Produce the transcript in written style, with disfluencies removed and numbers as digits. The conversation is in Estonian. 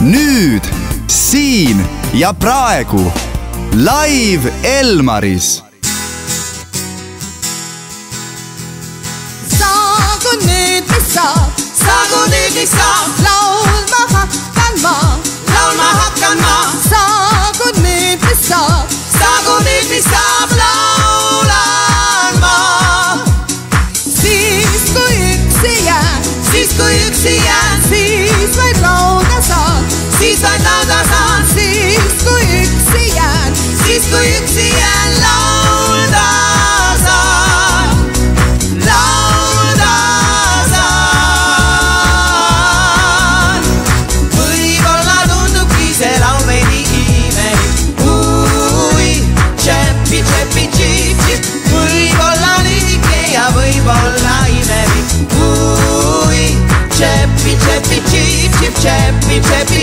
nüüd, siin ja praegu live Elmaris. Saagu nüüd, mis saab, saagu nüüd, mis saab, laulma hakkan ma, laulma hakkan ma. Saagu nüüd, mis saab, saagu nüüd, mis saab, laulan ma. Siis kui üksi jään, siis kui üksi jään, siis vaid laulda saan, siis vaid laulda saan. Siis kui üksi jään, siis kui üksi jään, laulda saan, laulda saan. Võib-olla tundubki see laul veidi imelik, tšepi, tšepi, tšip, tšip. Võib-olla lühike ja võib-olla imelik, tšepi, tšepi, tšip, tšip, tšepi, tšepi.